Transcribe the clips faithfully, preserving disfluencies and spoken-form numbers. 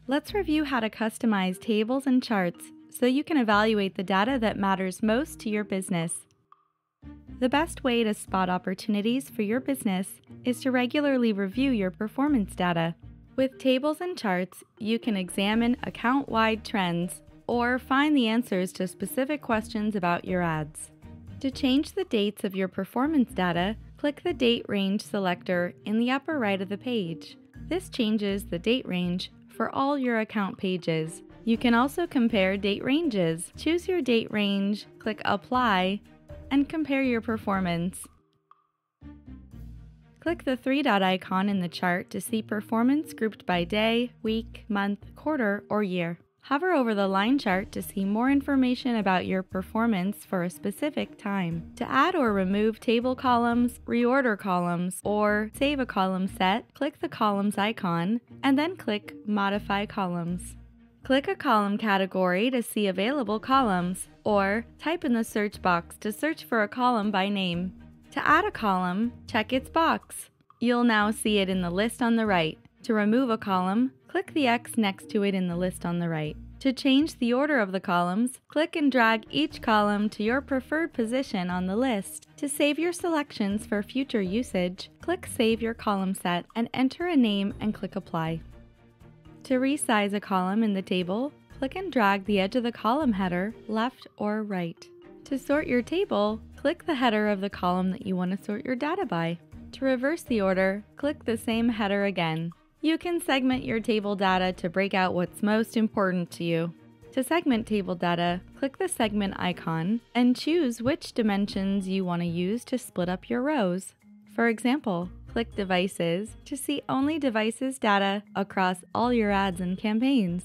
Let's review how to customize tables and charts so you can evaluate the data that matters most to your business. The best way to spot opportunities for your business is to regularly review your performance data. With tables and charts, you can examine account-wide trends or find the answers to specific questions about your ads. To change the dates of your performance data, click the Date Range selector in the upper right of the page. This changes the date range for all your account pages. You can also compare date ranges. Choose your date range, click Apply, and compare your performance. Click the three-dot icon in the chart to see performance grouped by day, week, month, quarter, or year. Hover over the line chart to see more information about your performance for a specific time. To add or remove table columns, reorder columns, or save a column set, click the columns icon and then click Modify Columns. Click a column category to see available columns, or type in the search box to search for a column by name. To add a column, check its box. You'll now see it in the list on the right. To remove a column, click the X next to it in the list on the right. To change the order of the columns, click and drag each column to your preferred position on the list. To save your selections for future usage, click Save Your Column Set and enter a name and click Apply. To resize a column in the table, click and drag the edge of the column header left or right. To sort your table, click the header of the column that you want to sort your data by. To reverse the order, click the same header again. You can segment your table data to break out what's most important to you. To segment table data, click the segment icon and choose which dimensions you want to use to split up your rows. For example, click Devices to see only devices data across all your ads and campaigns.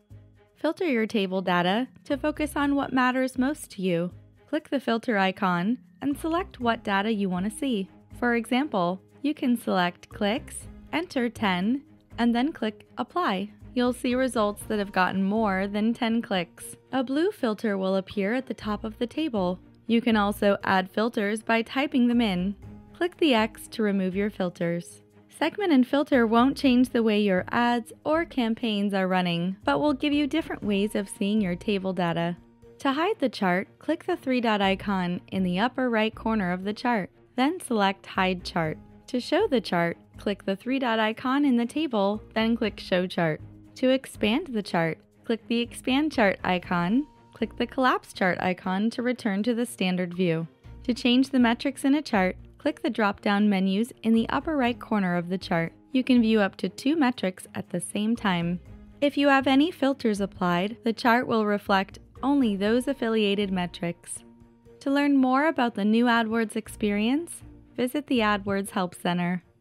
Filter your table data to focus on what matters most to you. Click the filter icon and select what data you want to see. For example, you can select clicks, enter ten, and then click Apply. You'll see results that have gotten more than ten clicks. A blue filter will appear at the top of the table. You can also add filters by typing them in. Click the X to remove your filters. Segment and filter won't change the way your ads or campaigns are running, but will give you different ways of seeing your table data. To hide the chart, click the three-dot icon in the upper right corner of the chart, then select Hide Chart. To show the chart, click the three-dot icon in the table, then click Show Chart. To expand the chart, click the Expand Chart icon, click the Collapse Chart icon to return to the standard view. To change the metrics in a chart, click the drop-down menus in the upper right corner of the chart. You can view up to two metrics at the same time. If you have any filters applied, the chart will reflect only those affiliated metrics. To learn more about the new AdWords experience, visit the AdWords Help Center.